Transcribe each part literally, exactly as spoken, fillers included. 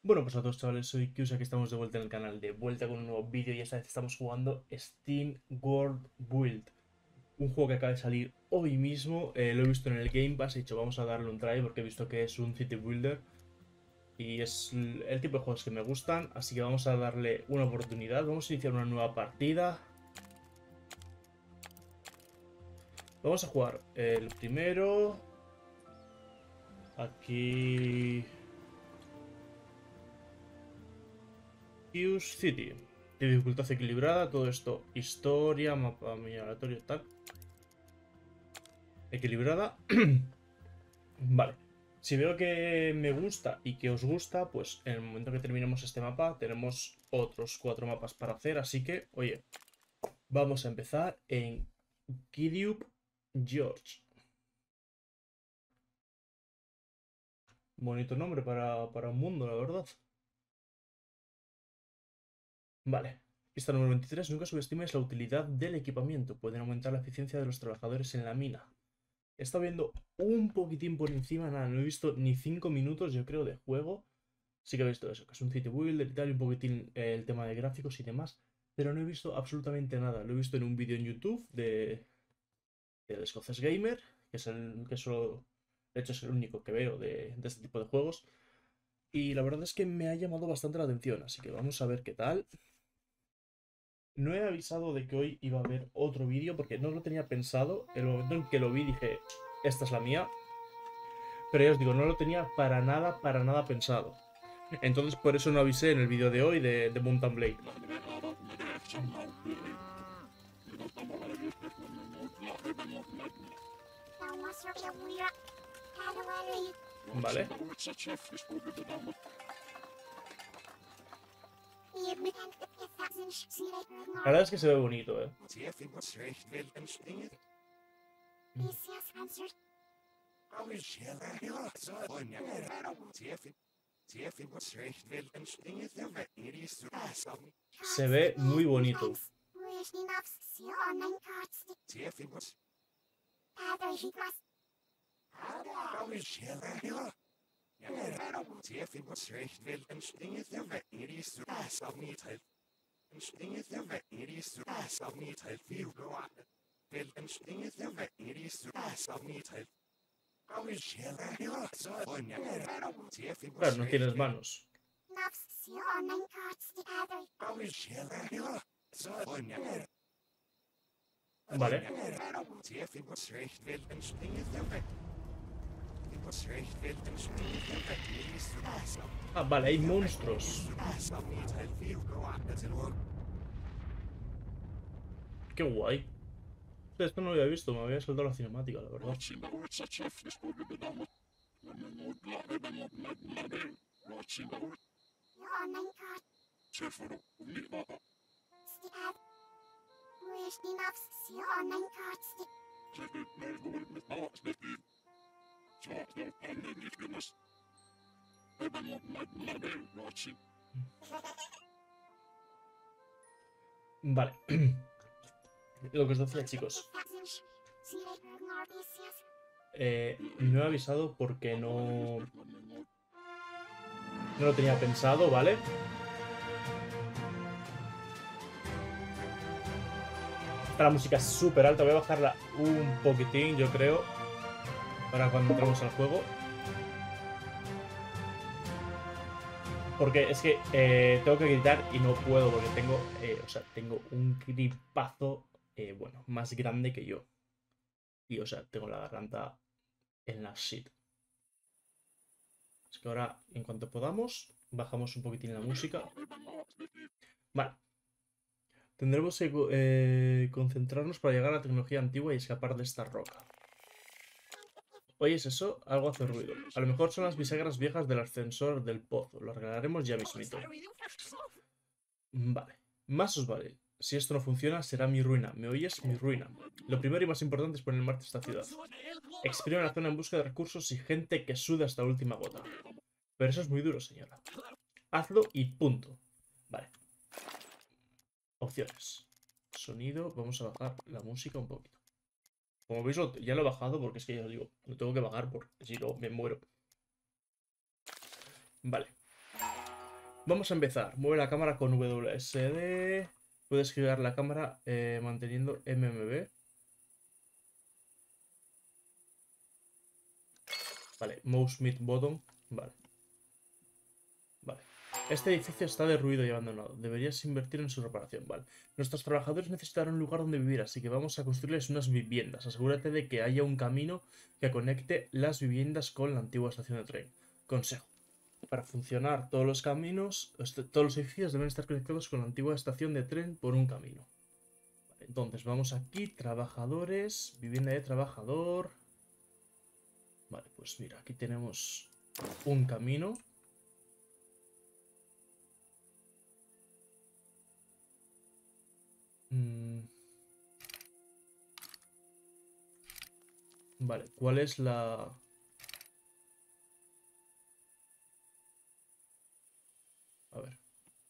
Bueno, pues a todos chavales, soy Kyusa, que estamos de vuelta en el canal, de vuelta con un nuevo vídeo y esta vez estamos jugando Steam World Build, un juego que acaba de salir hoy mismo. Eh, lo he visto en el Game Pass, he dicho vamos a darle un try porque he visto que es un City Builder y es el tipo de juegos que me gustan, así que vamos a darle una oportunidad. Vamos a iniciar una nueva partida. Vamos a jugar el primero. Aquí... Fuse City. De dificultad equilibrada, todo esto. Historia, mapa aleatorio, tal. Equilibrada. Vale. Si veo que me gusta y que os gusta, pues en el momento que terminemos este mapa, tenemos otros cuatro mapas para hacer. Así que, oye, vamos a empezar en Kidiup George. Bonito nombre para, para un mundo, la verdad. Vale. Pista número veintitrés. Nunca subestimes la utilidad del equipamiento. Pueden aumentar la eficiencia de los trabajadores en la mina. He estado viendo un poquitín por encima, nada, no he visto ni cinco minutos, yo creo, de juego. Sí que he visto eso, que es un City Builder y tal, y un poquitín eh, el tema de gráficos y demás. Pero no he visto absolutamente nada. Lo he visto en un vídeo en YouTube de, de Escoces Gamer, que es el que solo, de hecho es el único que veo de, de este tipo de juegos. Y la verdad es que me ha llamado bastante la atención, así que vamos a ver qué tal. No he avisado de que hoy iba a haber otro vídeo porque no lo tenía pensado. El momento en que lo vi dije, esta es la mía. Pero ya os digo, no lo tenía para nada, para nada pensado. Entonces por eso no avisé en el vídeo de hoy de, de Mountain Blade. Vale. La verdad es que se ve bonito, eh. Se ve muy bonito. Claro, no tienes manos. Vale. Ah, vale, hay monstruos. Qué guay. Esto no lo había visto, me había saltado la cinemática, la verdad. Vale. Lo que os decía, chicos. Eh, no he avisado porque no... No lo tenía pensado, ¿vale? Está la música súper alta. Voy a bajarla un poquitín, yo creo, para cuando entremos al juego. Porque es que eh, tengo que gritar y no puedo porque tengo, eh, o sea, tengo un gripazo, eh, bueno, más grande que yo. Y, o sea, tengo la garganta en la shit. Es que ahora, en cuanto podamos, bajamos un poquitín la música. Vale. Tendremos que eh, concentrarnos para llegar a la tecnología antigua y escapar de esta roca. ¿Oyes eso? Algo hace ruido. A lo mejor son las bisagras viejas del ascensor del pozo. Lo arreglaremos ya mismito. Vale. Más os vale. Si esto no funciona, será mi ruina. ¿Me oyes? Mi ruina. Lo primero y más importante es poner en marcha esta ciudad. Exprime la zona en busca de recursos y gente que suda hasta la última gota. Pero eso es muy duro, señora. Hazlo y punto. Vale. Opciones. Sonido. Vamos a bajar la música un poquito. Como veis, ya lo he bajado porque es que ya os digo, lo tengo que bajar porque si no me muero. Vale. Vamos a empezar. Mueve la cámara con W S D. Puedes girar la cámara eh, manteniendo M M B. Vale, mouse mid bottom. Vale. Vale. Este edificio está derruido y abandonado. Deberías invertir en su reparación. Vale. Nuestros trabajadores necesitarán un lugar donde vivir, así que vamos a construirles unas viviendas. Asegúrate de que haya un camino que conecte las viviendas con la antigua estación de tren. Consejo. Para funcionar todos los caminos, todos los edificios deben estar conectados con la antigua estación de tren por un camino. Vale, entonces vamos aquí, trabajadores, vivienda de trabajador. Vale, pues mira, aquí tenemos un camino. Mm. Vale, ¿cuál es la...? A ver.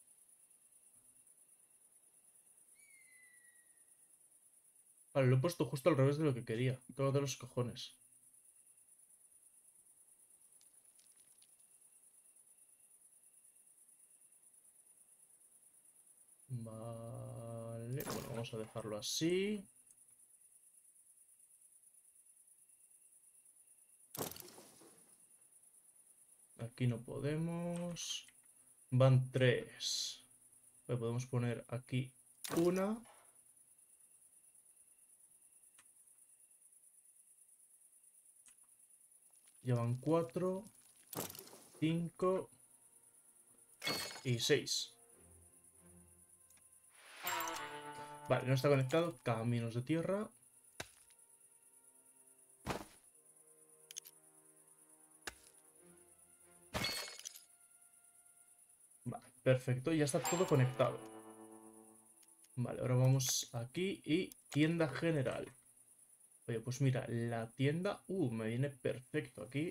Vale, lo he puesto justo al revés de lo que quería. Todo de los cojones. Vale, bueno, vamos a dejarlo así. Aquí no podemos. Van tres. Vale, podemos poner aquí una. Ya van cuatro, cinco y seis. Vale, no está conectado. Caminos de tierra. Vale, perfecto. Ya está todo conectado. Vale, ahora vamos aquí y tienda general. Oye, pues mira, la tienda... Uh, me viene perfecto aquí.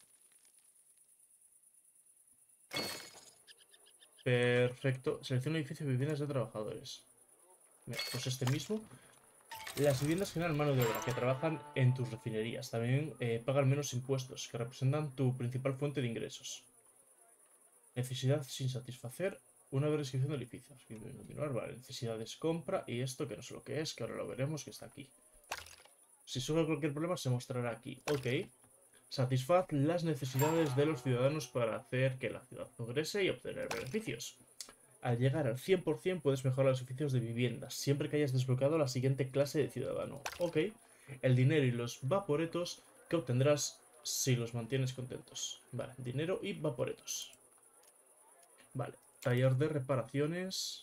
Perfecto. Selecciona edificio de viviendas de trabajadores. Mira, pues este mismo. Las viviendas generan mano de obra que trabajan en tus refinerías. También eh, pagan menos impuestos, que representan tu principal fuente de ingresos. Necesidad sin satisfacer. Una breve descripción del edificio. Continuar, vale. Necesidades, compra. Y esto, que no sé lo que es, que ahora lo veremos, que está aquí. Si surge cualquier problema, se mostrará aquí. Ok. Satisfaz las necesidades de los ciudadanos para hacer que la ciudad progrese y obtener beneficios. Al llegar al cien por cien puedes mejorar los servicios de vivienda, siempre que hayas desbloqueado la siguiente clase de ciudadano. Ok. El dinero y los vaporetos que obtendrás si los mantienes contentos. Vale, dinero y vaporetos. Vale, taller de reparaciones.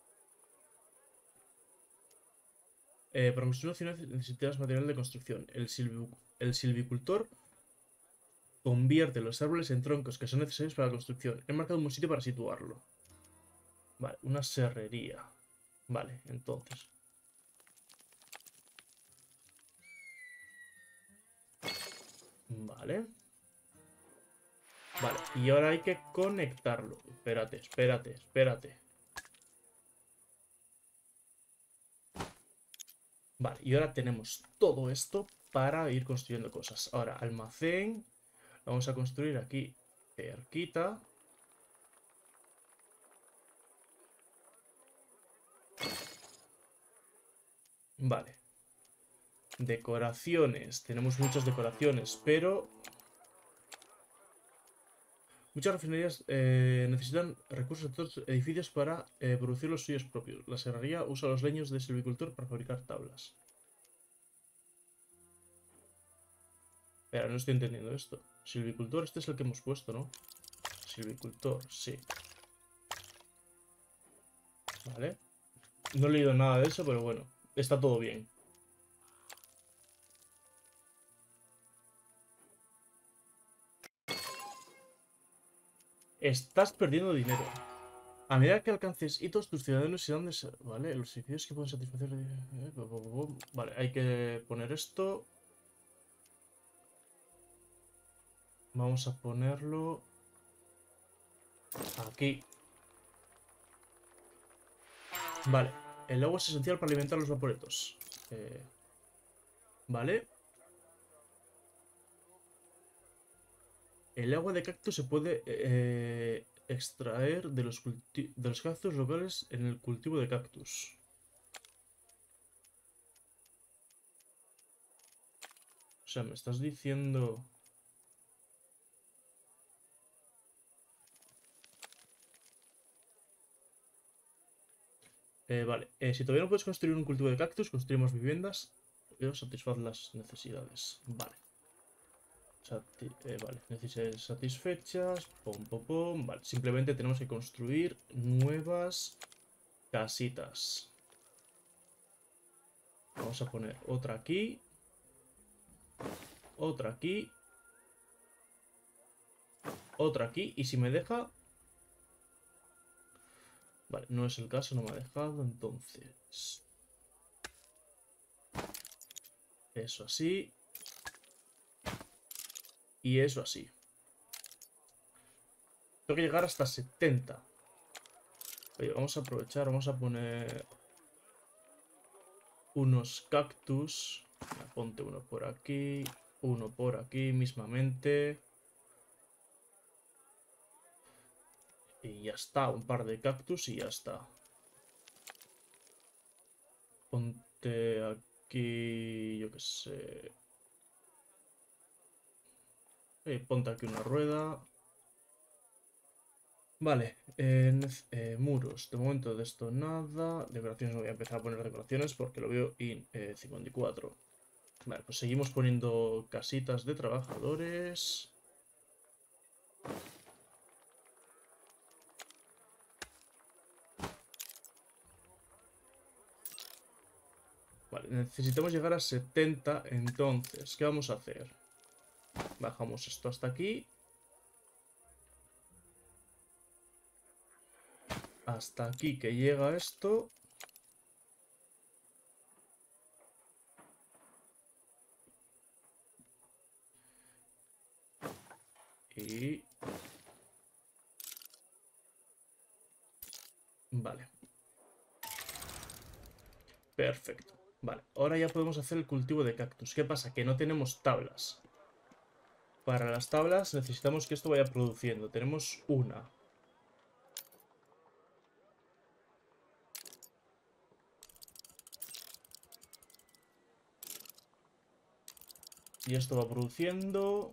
Eh, para construir una ciudad necesitas material de construcción. El, silvi el silvicultor convierte los árboles en troncos que son necesarios para la construcción. He marcado un sitio para situarlo. Vale, una serrería. Vale, entonces. Vale. Vale, y ahora hay que conectarlo. Espérate, espérate, espérate. Vale, y ahora tenemos todo esto para ir construyendo cosas. Ahora, almacén. Vamos a construir aquí cerquita. Vale. Decoraciones. Tenemos muchas decoraciones, pero... Muchas refinerías eh, necesitan recursos de otros edificios para eh, producir los suyos propios. La serrería usa los leños de silvicultor para fabricar tablas. Espera, no estoy entendiendo esto. Silvicultor, este es el que hemos puesto, ¿no? Silvicultor, sí. Vale. No he leído nada de eso, pero bueno. Está todo bien. Estás perdiendo dinero. A medida que alcances hitos, tus ciudadanos serán de... Vale, los edificios que pueden satisfacer... Vale, hay que poner esto. Vamos a ponerlo... aquí. Vale, el agua es esencial para alimentar los vaporetos. Eh... Vale. El agua de cactus se puede... Eh... extraer de los, culti- de los cactus locales en el cultivo de cactus. O sea, me estás diciendo... Eh, vale, eh, si todavía no puedes construir un cultivo de cactus, construimos viviendas y satisfaz las necesidades. Vale. Sati- eh, vale, necesidades satisfechas. Pom, pom, pom. Vale, simplemente tenemos que construir nuevas casitas. Vamos a poner otra aquí. Otra aquí. Otra aquí. Y si me deja... Vale, no es el caso, no me ha dejado. Entonces... Eso así. Y eso así. Tengo que llegar hasta setenta. Oye, vamos a aprovechar, vamos a poner unos cactus. Ponte uno por aquí, uno por aquí mismamente. Y ya está, un par de cactus y ya está. Ponte aquí, yo qué sé. Eh, ponte aquí una rueda. Vale, eh, nec- eh, muros. De momento de esto nada. Decoraciones no voy a empezar a poner decoraciones porque lo veo in eh, cincuenta y cuatro. Vale, pues seguimos poniendo casitas de trabajadores. Vale, necesitamos llegar a setenta, entonces, ¿qué vamos a hacer? Bajamos esto hasta aquí. Hasta aquí que llega esto. Y... Vale. Perfecto. Vale, ahora ya podemos hacer el cultivo de cactus. ¿Qué pasa? Que no tenemos tablas. Para las tablas necesitamos que esto vaya produciendo. Tenemos una. Y esto va produciendo.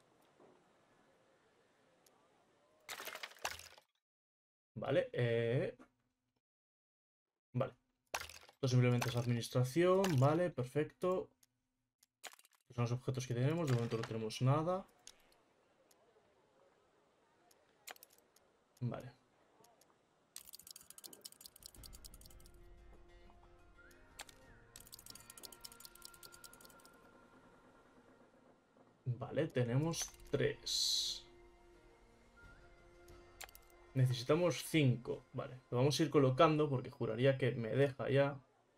Vale, eh... Vale. Esto simplemente es administración. Vale, perfecto. Estos son los objetos que tenemos. De momento no tenemos nada. Vale. Vale, tenemos tres. Necesitamos cinco. Vale, lo vamos a ir colocando porque juraría que me deja ya.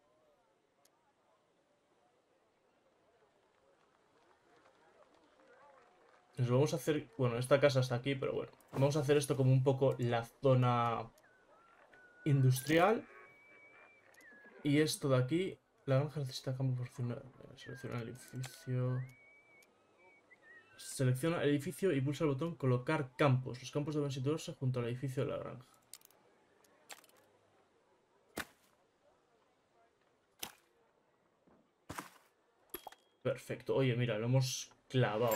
Nos vamos a hacer... Bueno, esta casa está aquí, pero bueno. Vamos a hacer esto como un poco la zona industrial. Y esto de aquí... La granja necesita campo por selecciona el edificio... Selecciona el edificio y pulsa el botón colocar campos. Los campos deben situarse junto al edificio de la granja. Perfecto. Oye, mira, lo hemos clavado.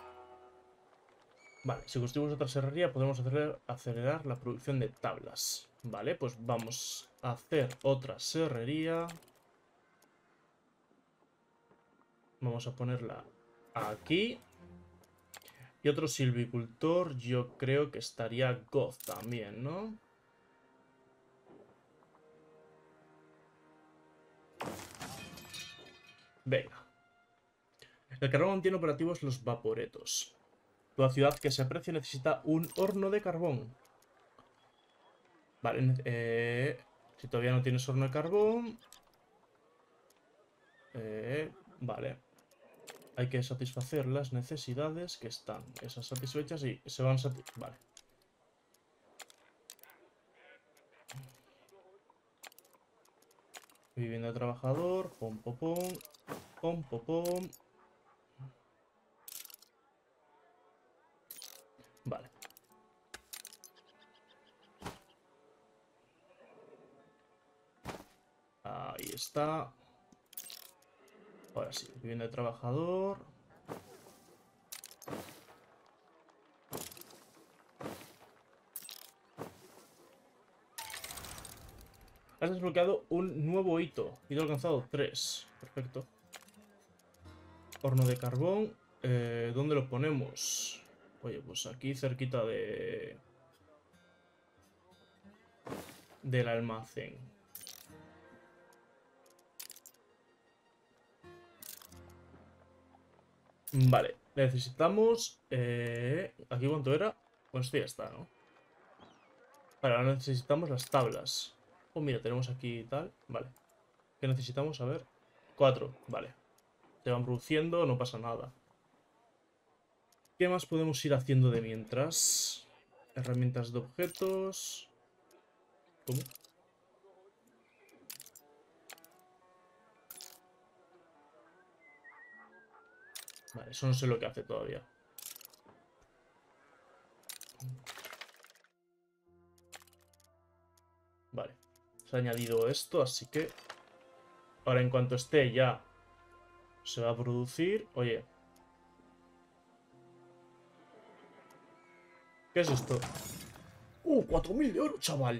Vale, si construimos otra serrería podemos acelerar, acelerar la producción de tablas. Vale, pues vamos a hacer otra serrería. Vamos a ponerla aquí. Y otro silvicultor, yo creo que estaría Goth también, ¿no? Venga. El carbón mantiene operativos los vaporetos. Toda ciudad que se aprecie necesita un horno de carbón. Vale, eh, si todavía no tienes horno de carbón... Eh, vale. Hay que satisfacer las necesidades que están esas satisfechas y se van satisfechas. Vale. Vivienda de trabajador. Pom, pom, pom. Pom, pom, pom. Vale. Ahí está. Ahora sí, vivienda de trabajador. Has desbloqueado un nuevo hito. Hito alcanzado tres. Perfecto. Horno de carbón. Eh, ¿Dónde lo ponemos? Oye, pues aquí cerquita de... del almacén. Vale, necesitamos... Eh, ¿aquí cuánto era? Pues esto ya está, ¿no? Vale, ahora necesitamos las tablas. Oh, mira, tenemos aquí tal. Vale. ¿Qué necesitamos? A ver. Cuatro. Vale. Se van produciendo, no pasa nada. ¿Qué más podemos ir haciendo de mientras? Herramientas de objetos. ¿Cómo? Vale, eso no sé lo que hace todavía. Vale. Se ha añadido esto, así que... ahora en cuanto esté ya... se va a producir... Oye. ¿Qué es esto? ¡Uh! cuatro mil de oro, chaval.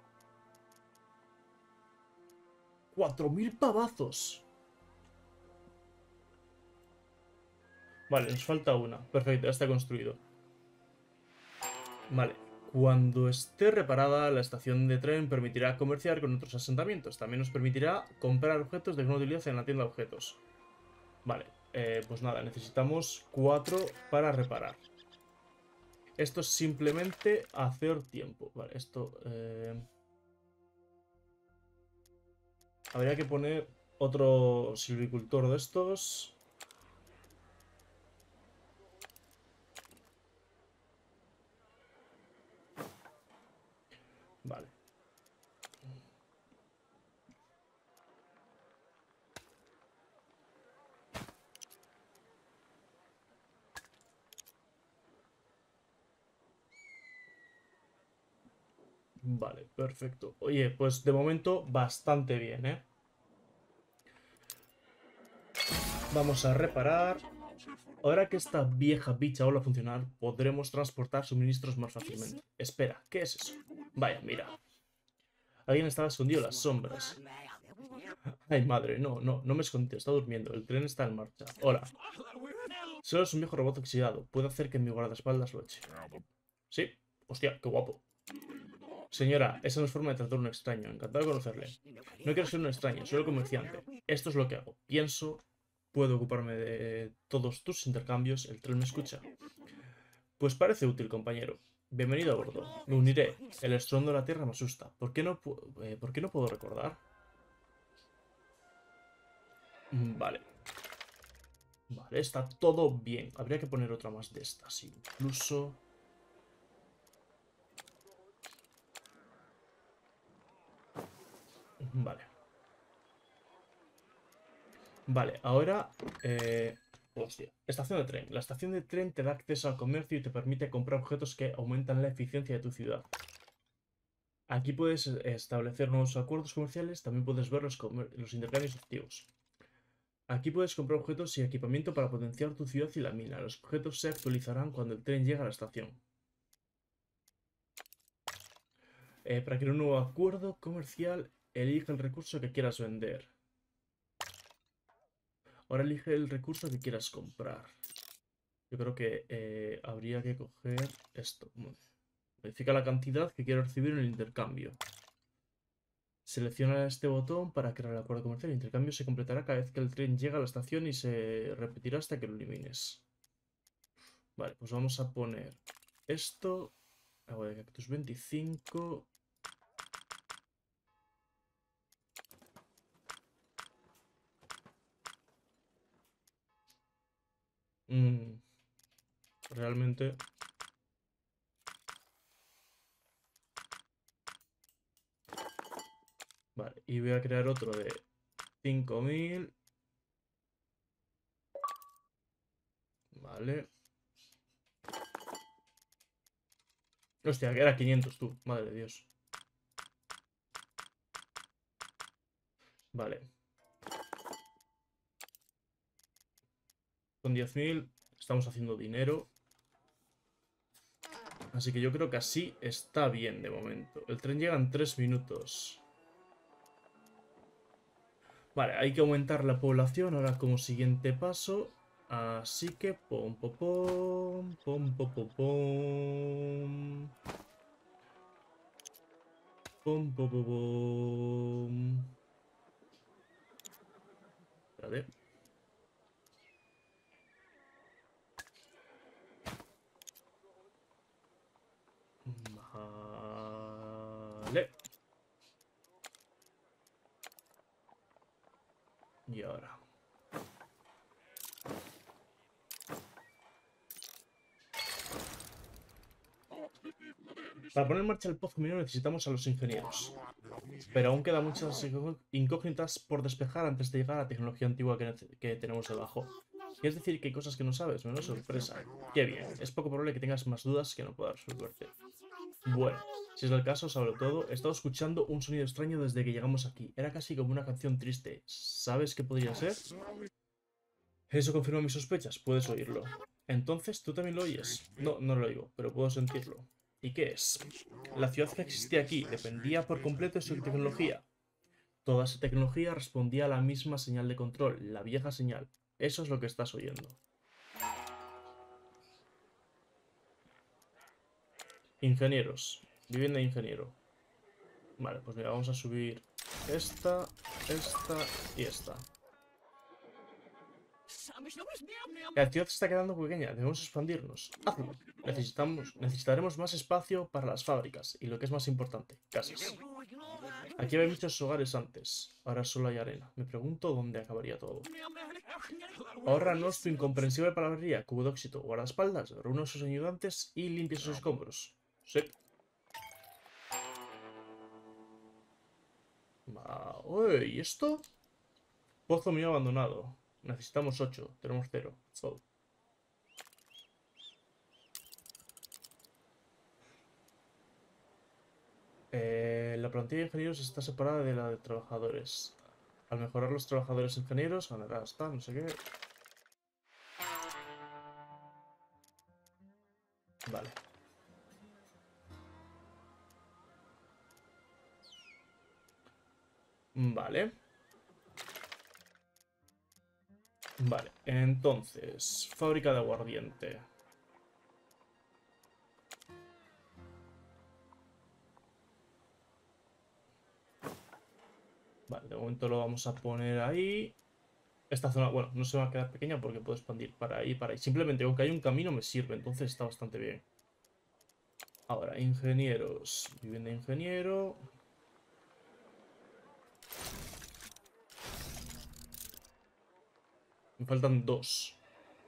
cuatro mil pavazos. Vale, nos falta una. Perfecto, ya está construido. Vale. Cuando esté reparada, la estación de tren permitirá comerciar con otros asentamientos. También nos permitirá comprar objetos de gran utilidad en la tienda de objetos. Vale, eh, pues nada, necesitamos cuatro para reparar. Esto es simplemente hacer tiempo. Vale, esto... Eh... habría que poner otro silvicultor de estos. Vale. Vale, perfecto. Oye, pues de momento bastante bien, ¿eh? Vamos a reparar. Ahora que esta vieja bicha vuelve a funcionar, podremos transportar suministros más fácilmente. Espera, ¿qué es eso? Vaya, mira. Alguien estaba escondido en las sombras. Ay, madre, no, no, no me escondí, está durmiendo. El tren está en marcha. Hola. Solo es un viejo robot oxidado. Puede hacer que mi guardaespaldas lo eche. ¿Sí? Hostia, qué guapo. Señora, esa no es forma de tratar a un extraño. Encantado de conocerle. No quiero ser un extraño, soy el comerciante. Esto es lo que hago. Pienso, puedo ocuparme de todos tus intercambios. El tren me escucha. Pues parece útil, compañero. Bienvenido a bordo. Me uniré. El estruendo de la tierra me asusta. ¿Por qué no, eh, ¿por qué no puedo recordar? Vale. Vale, está todo bien. Habría que poner otra más de estas, incluso. Vale. Vale, ahora... Eh... Hostia. Estación de tren. La estación de tren te da acceso al comercio y te permite comprar objetos que aumentan la eficiencia de tu ciudad. Aquí puedes establecer nuevos acuerdos comerciales. También puedes ver los, los intercambios activos. Aquí puedes comprar objetos y equipamiento para potenciar tu ciudad y la mina. Los objetos se actualizarán cuando el tren llegue a la estación. Eh, para crear un nuevo acuerdo comercial, elige el recurso que quieras vender. Ahora elige el recurso que quieras comprar. Yo creo que eh, habría que coger esto. Modifica la cantidad que quiero recibir en el intercambio. Selecciona este botón para crear el acuerdo comercial. El intercambio se completará cada vez que el tren llegue a la estación y se repetirá hasta que lo elimines. Vale, pues vamos a poner esto. Agua de cactus veinticinco. Mm, realmente... Vale, y voy a crear otro de cinco mil. Vale. Hostia, que era quinientos tú. Madre de Dios. Vale. Con diez mil estamos haciendo dinero. Así que yo creo que así está bien de momento. El tren llega en tres minutos. Vale, hay que aumentar la población ahora como siguiente paso. Así que pom pom pom pom pom pom pom pom pom pom pom. Espérate. Vale. Y ahora. Para poner en marcha el pozo minero necesitamos a los ingenieros. Pero aún quedan muchas incógnitas por despejar antes de llegar a la tecnología antigua que, que tenemos debajo. ¿Quieres decir que hay cosas que no sabes? Menos sorpresa. Qué bien. Es poco probable que tengas más dudas que no puedas resolverte. Bueno, si es el caso, sobre todo, he estado escuchando un sonido extraño desde que llegamos aquí. Era casi como una canción triste. ¿Sabes qué podría ser? Eso confirma mis sospechas. Puedes oírlo. Entonces, ¿tú también lo oyes? No, no lo oigo, pero puedo sentirlo. ¿Y qué es? La ciudad que existía aquí dependía por completo de su tecnología. Toda esa tecnología respondía a la misma señal de control, la vieja señal. Eso es lo que estás oyendo. Ingenieros. Vivienda de ingeniero. Vale, pues mira, vamos a subir esta, esta y esta. La ciudad se está quedando pequeña, debemos expandirnos. Hazlo. Necesitamos, necesitaremos más espacio para las fábricas y lo que es más importante, casas. Aquí había muchos hogares antes, ahora solo hay arena. Me pregunto dónde acabaría todo. Ahórranos tu incomprensible palabrería, cubo de óxido, guardaespaldas, reúne a sus ayudantes y limpia sus escombros. Sí. Va. Uy, ¿y esto? Pozo mío abandonado. Necesitamos ocho, tenemos cero. So. Eh, la plantilla de ingenieros está separada de la de trabajadores. Al mejorar los trabajadores ingenieros, ganará hasta no sé qué. Vale. Vale. Vale, entonces, fábrica de aguardiente. Vale, de momento lo vamos a poner ahí. Esta zona, bueno, no se va a quedar pequeña porque puedo expandir para ahí, para ahí. Simplemente, aunque hay un camino, me sirve, entonces está bastante bien. Ahora, ingenieros. Vivienda de ingeniero. Me faltan dos.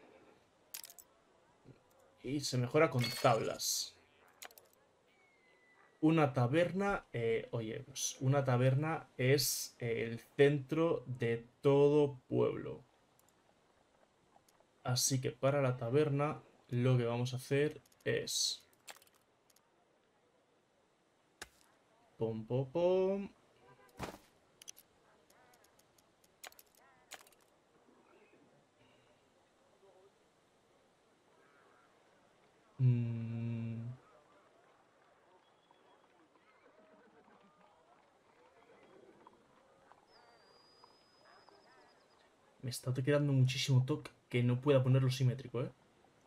Y se mejora con tablas. Una taberna, eh, oye, pues una taberna es el centro de todo pueblo. Así que para la taberna lo que vamos a hacer es... Pom, pom, pom. Mm. Me está quedando muchísimo toque que no pueda ponerlo simétrico, ¿eh?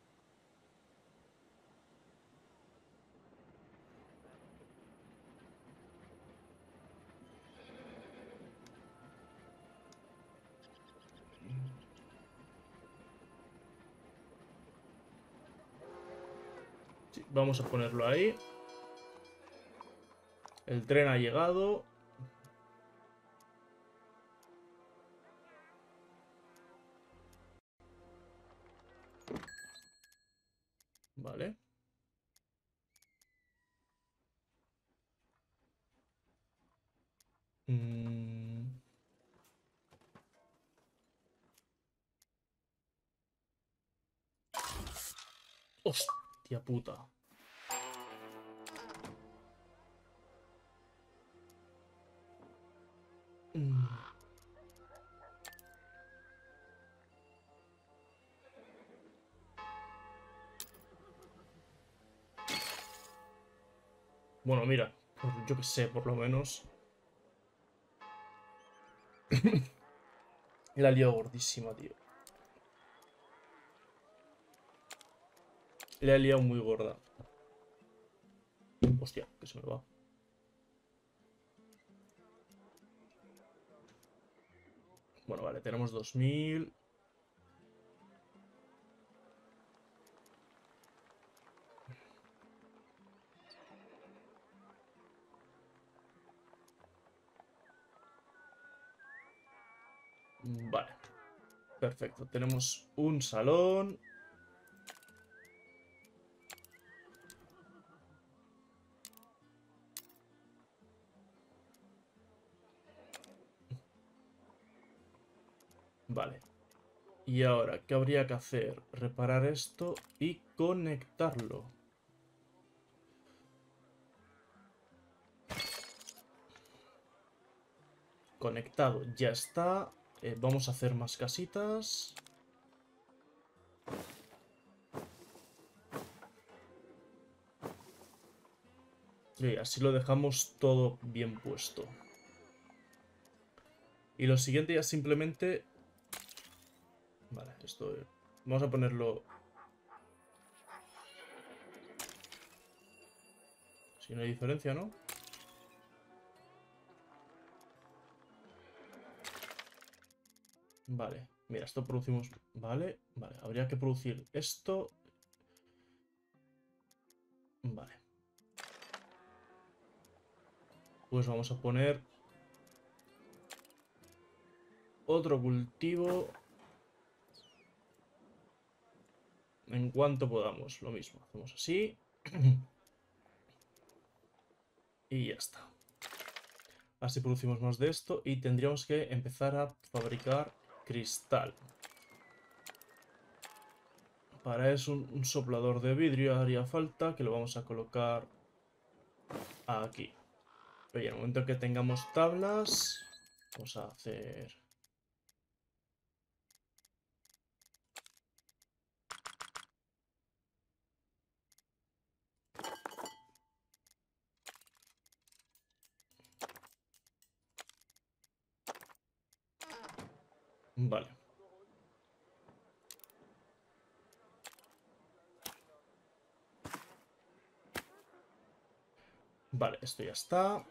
Sí, vamos a ponerlo ahí. El tren ha llegado. Vale. Mm. Hostia puta. Mm. Bueno, mira, por- yo que sé, por lo menos. La liado gordísima, tío. La he liado muy gorda. Hostia, que se me va. Bueno, vale, tenemos dos mil. Vale, perfecto. Tenemos un salón. Vale. Y ahora, ¿qué habría que hacer? Reparar esto y conectarlo. Conectado, ya está. Eh, vamos a hacer más casitas. Y así lo dejamos todo bien puesto. Y lo siguiente ya simplemente... Vale, esto... Vamos a ponerlo... Si no hay diferencia, ¿no? Vale, mira, esto producimos... Vale, vale, habría que producir esto. Vale. Pues vamos a poner otro cultivo en cuanto podamos. Lo mismo, hacemos así. Y ya está. Así producimos más de esto y tendríamos que empezar a fabricar cristal. Para eso un, un soplador de vidrio haría falta, que lo vamos a colocar aquí. Pero en el momento que tengamos tablas, vamos a hacer... Vale. Vale, esto ya está.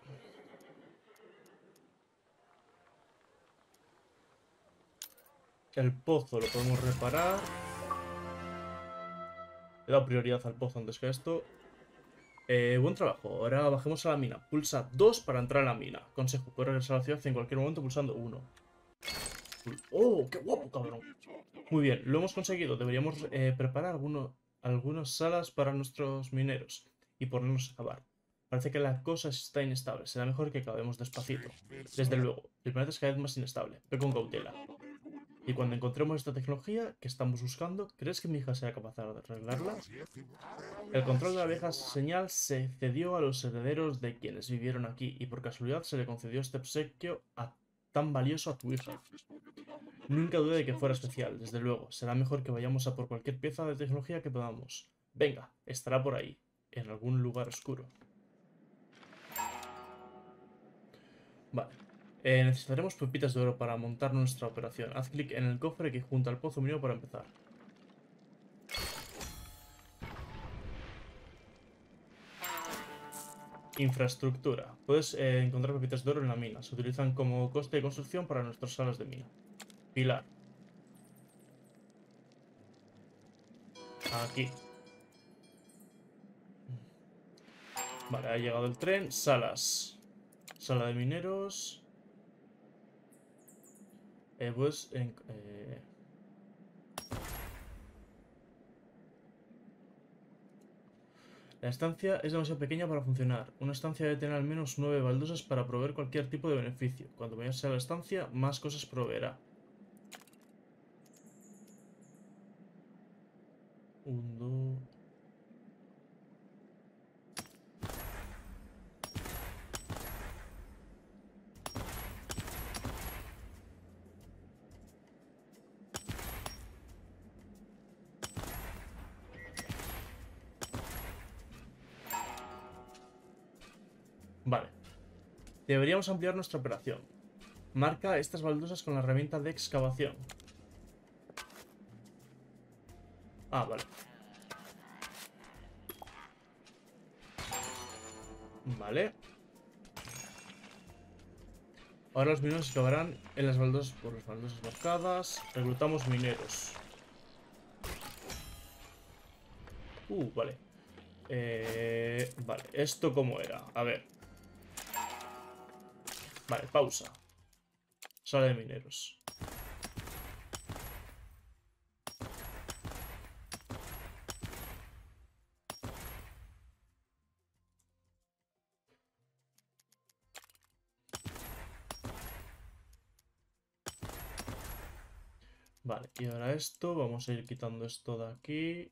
El pozo lo podemos reparar. He dado prioridad al pozo antes que a esto. Eh, buen trabajo. Ahora bajemos a la mina. Pulsa dos para entrar a la mina. Consejo, puedes regresar a la ciudad en cualquier momento pulsando uno. ¡Oh, qué guapo, cabrón! Muy bien, lo hemos conseguido. Deberíamos eh, preparar alguno- algunas salas para nuestros mineros y ponernos a cavar. Parece que la cosa está inestable. Será mejor que cavemos despacito. Desde luego, el planeta es cada vez más inestable. Ve con cautela. Y cuando encontremos esta tecnología que estamos buscando, ¿crees que mi hija será capaz de arreglarla? El control de la vieja señal se cedió a los herederos de quienes vivieron aquí y por casualidad se le concedió este obsequio a- tan valioso a tu hija. Nunca dudé de que fuera especial, desde luego. Será mejor que vayamos a por cualquier pieza de tecnología que podamos. Venga, estará por ahí, en algún lugar oscuro. Vale. Eh, necesitaremos pepitas de oro para montar nuestra operación. Haz clic en el cofre que junto al pozo minero para empezar. Infraestructura. Puedes eh, encontrar pepitas de oro en la mina. Se utilizan como coste de construcción para nuestras salas de mina. Pilar. Aquí. Vale, ha llegado el tren. Salas. Sala de mineros. Eh, pues... En, eh... La estancia es demasiado pequeña para funcionar. Una estancia debe tener al menos nueve baldosas para proveer cualquier tipo de beneficio. Cuanto mayor sea la estancia, más cosas proveerá. Un, dos... Vale. Deberíamos ampliar nuestra operación. Marca estas baldosas con la herramienta de excavación. Ah, vale. Vale. Ahora los mineros excavarán en las baldosas por las baldosas marcadas. Reclutamos mineros. Uh, vale. Eh, vale, ¿esto cómo era? A ver. Vale, pausa. Sala de mineros. Vale, y ahora esto. Vamos a ir quitando esto de aquí.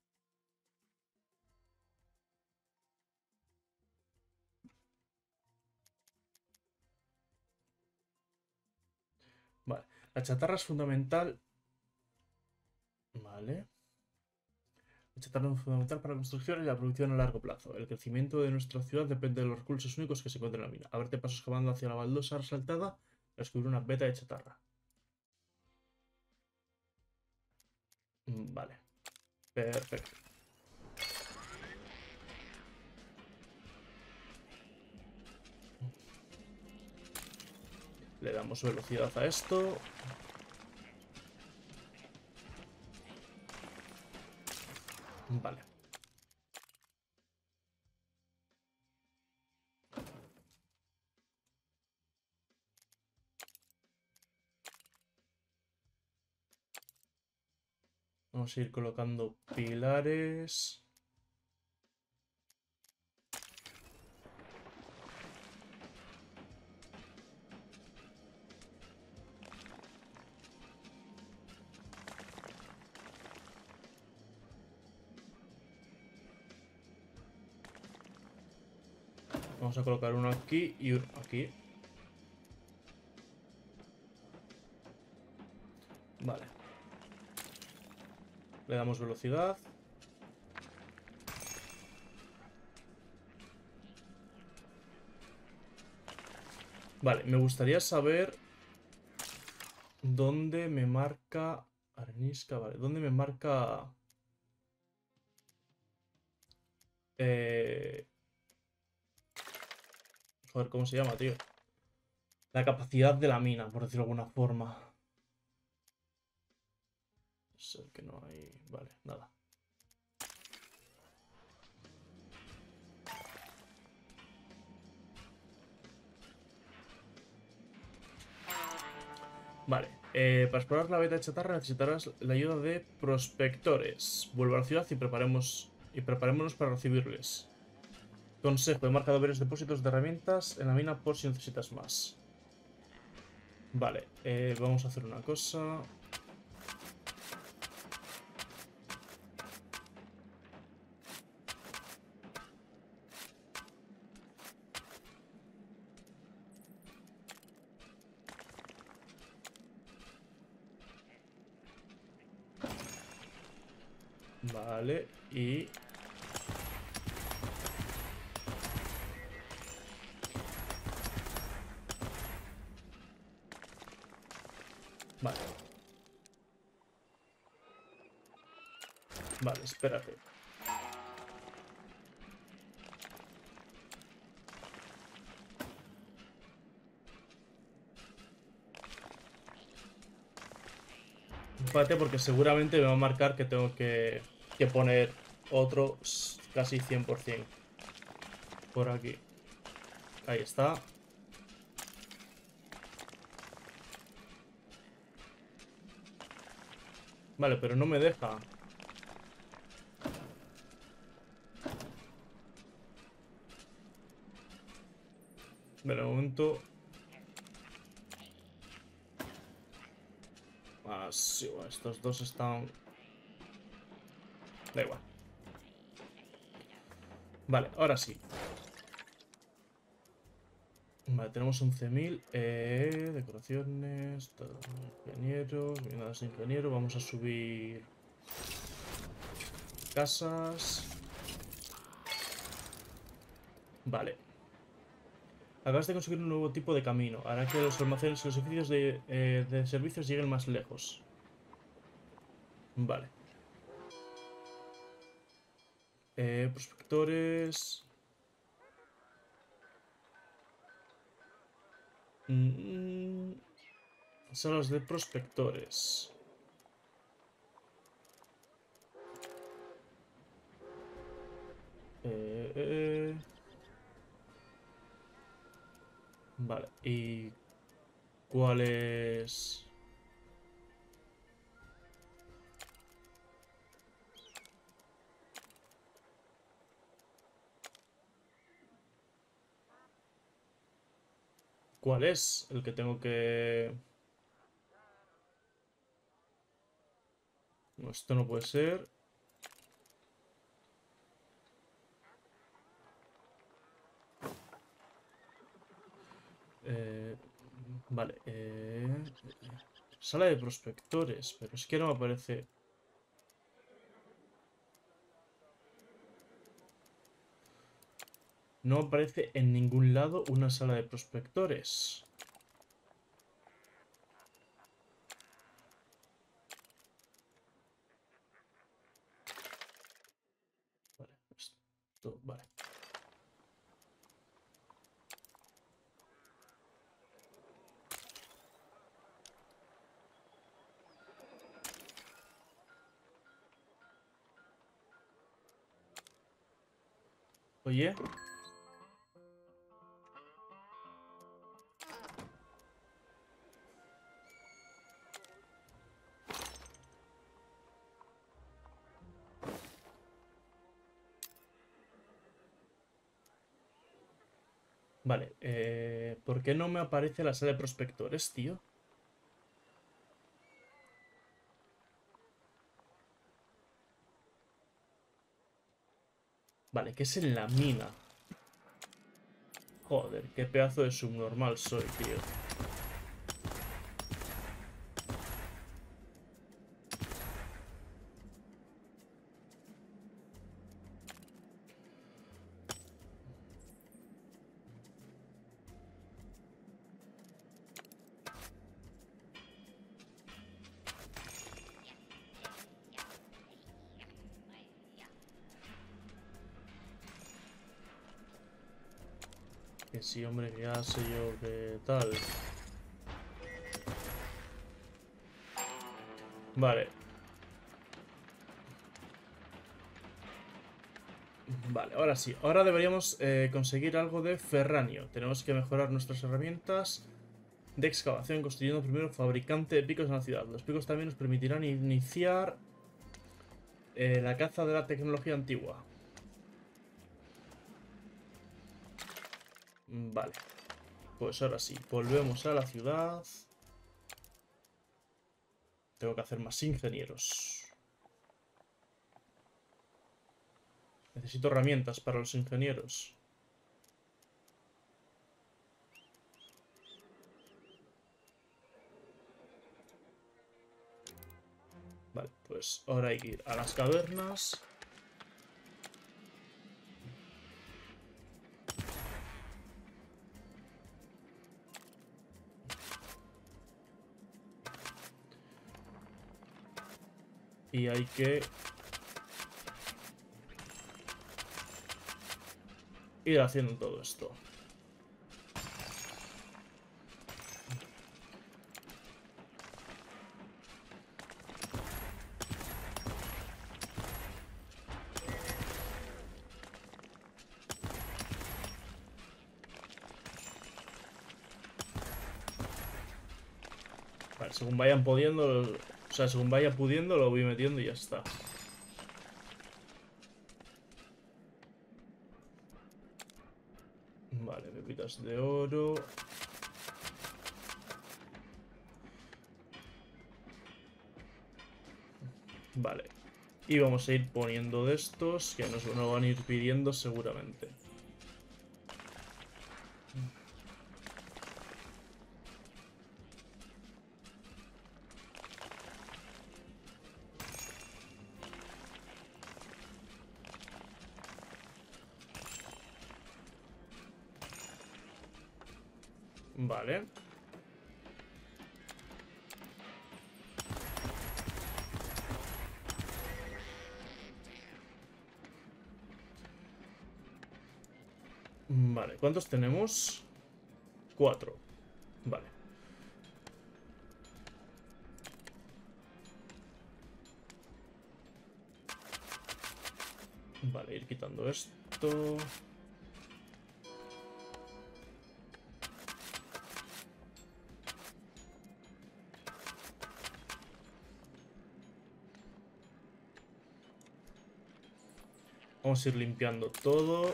Vale, la chatarra es fundamental. Vale. La chatarra es fundamental para la construcción y la producción a largo plazo. El crecimiento de nuestra ciudad depende de los recursos únicos que se encuentran en la mina. Abrirte pasos excavando hacia la baldosa resaltada. Descubrir una veta de chatarra. Vale. Perfecto. Le damos velocidad a esto. Vale. Vamos a ir colocando pilares. Vamos a colocar uno aquí y uno aquí. Vale. Le damos velocidad. Vale, me gustaría saber dónde me marca arenisca, vale, dónde me marca eh... joder, ¿cómo se llama, tío? La capacidad de la mina, por decirlo de alguna forma. Es el que no hay... Vale, nada. Vale, eh, para explorar la beta de chatarra necesitarás la ayuda de prospectores. Vuelvo a la ciudad y preparemos y preparémonos para recibirles. Consejo, he marcado varios depósitos de herramientas en la mina por si necesitas más. Vale, eh, vamos a hacer una cosa. Vale, y... Vale. Vale, espérate. Espérate porque seguramente me va a marcar que tengo que, que poner otro casi cien por cien. Por aquí. Ahí está. Vale, pero no me deja. Vale, un momento. Ah, sí, bueno, estos dos están... Da igual. Vale, ahora sí. Vale, tenemos once mil. Eh, decoraciones. Ingenieros. Unidades de ingeniero. Vamos a subir... Casas. Vale. Acabas de conseguir un nuevo tipo de camino. Hará que los almacenes y los edificios de, eh, de servicios lleguen más lejos. Vale. Eh, prospectores... Mm, salas de prospectores. Eh, eh. Vale. ¿Y cuál es...? ¿Cuál es el que tengo que...? No, esto no puede ser. Eh, vale. Eh, sala de prospectores. Pero es que no me aparece... No aparece en ningún lado una sala de prospectores. Vale, esto... Vale. Oye... Vale, eh, ¿por qué no me aparece la sala de prospectores, tío? Vale, que es en la mina. Joder, qué pedazo de subnormal soy, tío. Que sí, hombre, que ya sé yo qué tal. Vale. Vale, ahora sí. Ahora deberíamos eh, conseguir algo de ferranio. Tenemos que mejorar nuestras herramientas de excavación construyendo primero fabricante de picos en la ciudad. Los picos también nos permitirán iniciar eh, la caza de la tecnología antigua. Vale. Pues ahora sí, volvemos a la ciudad. Tengo que hacer más ingenieros. Necesito herramientas para los ingenieros. Vale, pues ahora hay que ir a las cavernas. Y hay que ir haciendo todo esto. Vale, según vayan pudiendo, o sea, según vaya pudiendo lo voy metiendo y ya está. Vale, pepitas de oro. Vale. Y vamos a ir poniendo de estos que nos lo van a ir pidiendo seguramente. Vale. Vale, ¿cuántos tenemos? Cuatro. Vale. Vale, ir quitando esto. Vamos a ir limpiando todo.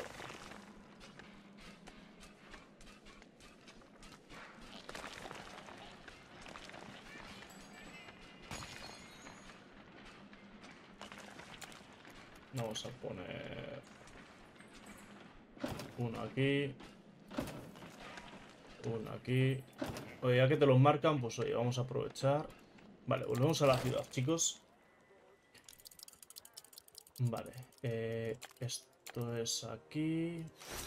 Vamos a poner uno aquí. Uno aquí. Oye, ya que te los marcan, pues oye, vamos a aprovechar. Vale, volvemos a la ciudad, chicos. Vale, eh, esto es aquí.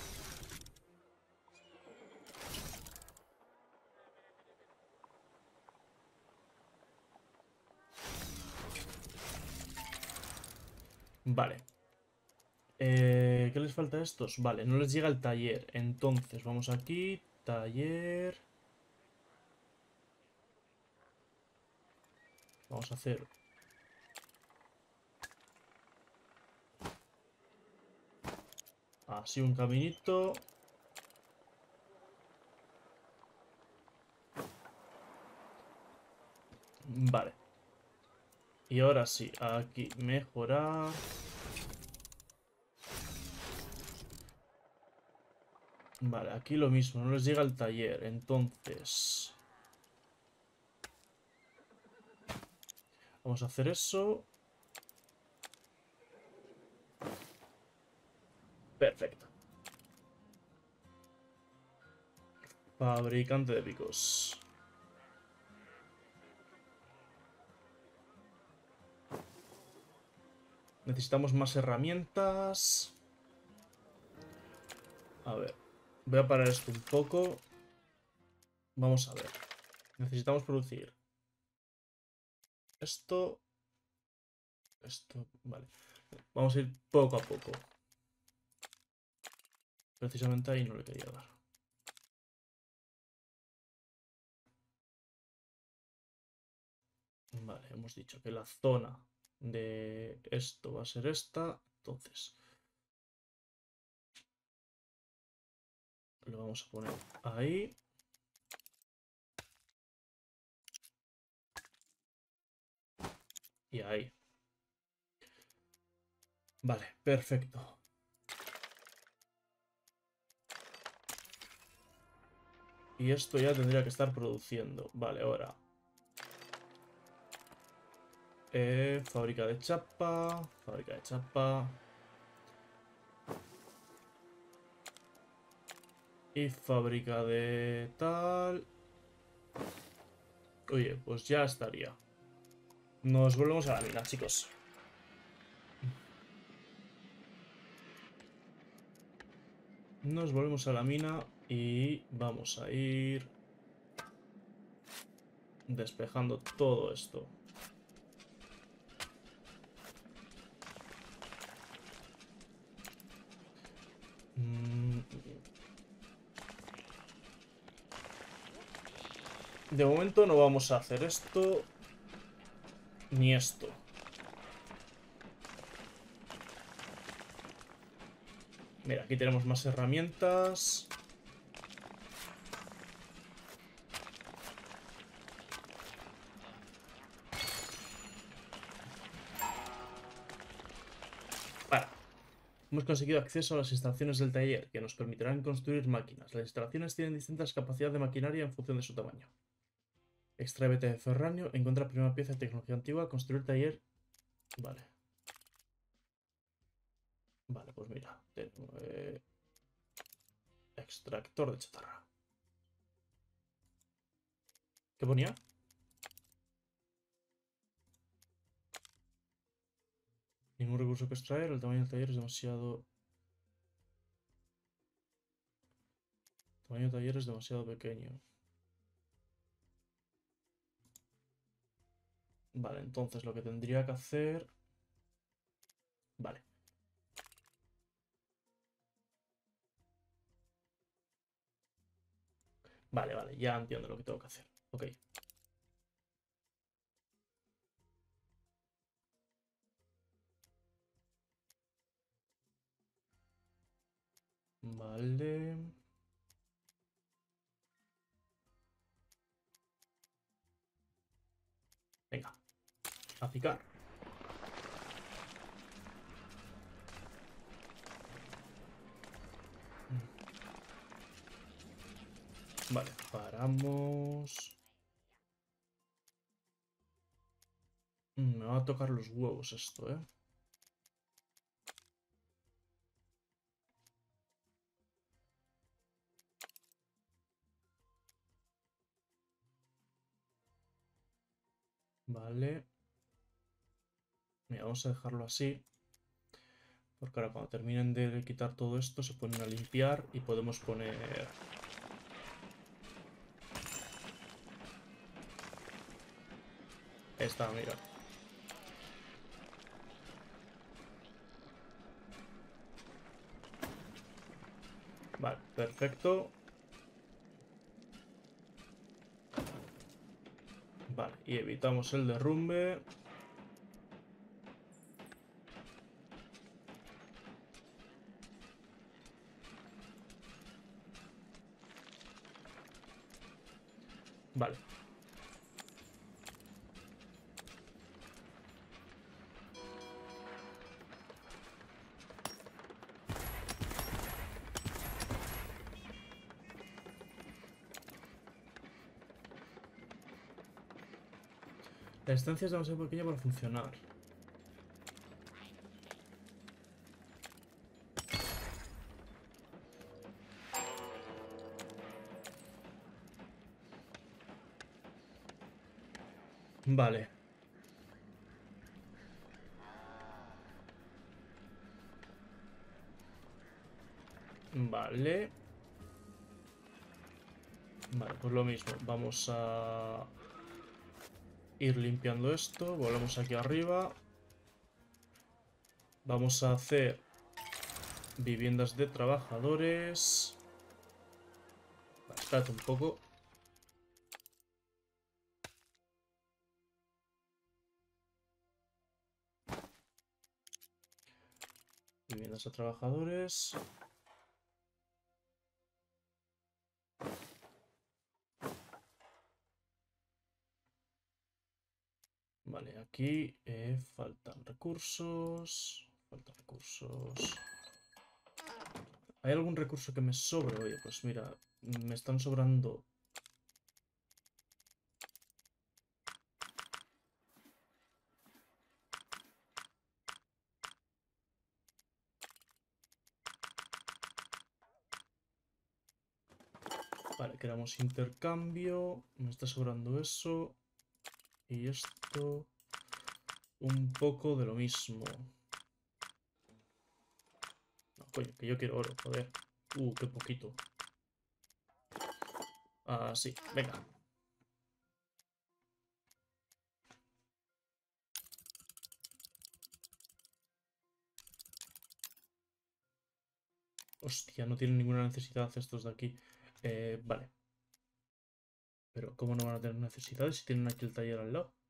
Vale. Eh, ¿qué les falta a estos? Vale, no les llega el taller. Entonces, vamos aquí. Taller. Vamos a hacer... así un caminito. Vale. Y ahora sí, aquí mejorar. Vale, aquí lo mismo, no les llega el taller. Entonces... vamos a hacer eso. Perfecto. Fabricante de picos. Necesitamos más herramientas. A ver. Voy a parar esto un poco. Vamos a ver. Necesitamos producir esto. Esto. Vale. Vamos a ir poco a poco. Precisamente ahí no le quería dar. Vale, hemos dicho que la zona de esto va a ser esta. Entonces, lo vamos a poner ahí. Y ahí. Vale, perfecto. Y esto ya tendría que estar produciendo. Vale, ahora. Eh, fábrica de chapa. Fábrica de chapa. Y fábrica de tal. Oye, pues ya estaría. Nos volvemos a la mina, chicos. Nos volvemos a la mina y vamos a ir despejando todo esto. De momento no vamos a hacer esto ni esto. Mira, aquí tenemos más herramientas. Para. Hemos conseguido acceso a las instalaciones del taller, que nos permitirán construir máquinas. Las instalaciones tienen distintas capacidades de maquinaria en función de su tamaño. Extrae beta de ferranio, encuentra primera pieza de tecnología antigua, construir taller. Vale. Vale, pues mira. Tengo, eh... extractor de chatarra. ¿Qué ponía? Ningún recurso que extraer, el tamaño del taller es demasiado... Tamaño de taller es demasiado pequeño. Vale, entonces lo que tendría que hacer... Vale. Vale, vale, ya entiendo lo que tengo que hacer. Ok. Vale. Venga, a picar. Vale, paramos. Mm, Me va a tocar los huevos esto, ¿eh? Vale. Mira, vamos a dejarlo así. Porque ahora cuando terminen de quitar todo esto se ponen a limpiar y podemos poner... Esta, mira. Vale, perfecto. Vale, y evitamos el derrumbe. Vale. La estancia es demasiado pequeña para funcionar. Vale. Vale. Vale, pues lo mismo. Vamos a ir limpiando esto. Volvemos aquí arriba. Vamos a hacer viviendas de trabajadores. Vale, espérate un poco. Viviendas de trabajadores. Vale, aquí eh, faltan recursos. Faltan recursos. ¿Hay algún recurso que me sobre? Oye, pues mira, me están sobrando. Vale, queramos intercambio. Me está sobrando eso. Y esto. Un poco de lo mismo. No, coño, que yo quiero oro, joder. Uh, qué poquito. Ah, sí, venga. Hostia, no tienen ninguna necesidad estos de aquí. Eh, vale. Pero, ¿cómo no van a tener necesidades si tienen aquí el taller al lado?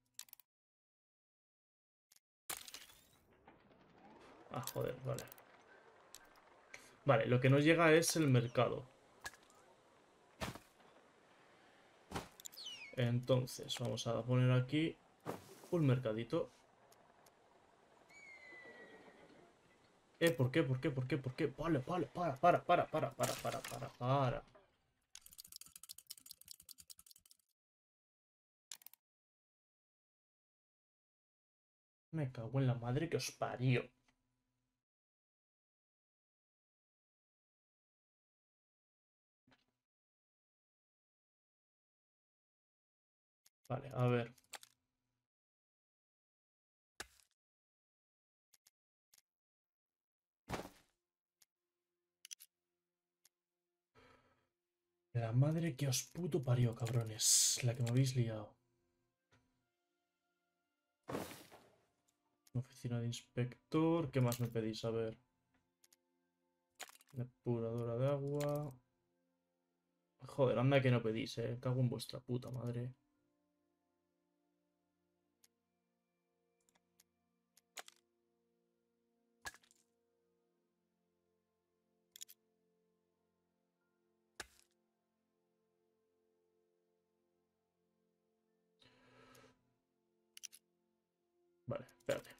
Ah, joder, vale. Vale, lo que nos llega es el mercado. Entonces, vamos a poner aquí un mercadito. Eh, ¿por qué? ¿Por qué? ¿Por qué? ¿Por qué? Vale, vale, para, para, para, para, para, para, para, para. Me cago en la madre que os parió. Vale, a ver. La madre que os puto parió, cabrones. La que me habéis liado. Oficina de inspector. ¿Qué más me pedís? A ver. Depuradora de agua. Joder, anda que no pedís, eh. Cago en vuestra puta madre. Vale, espérate.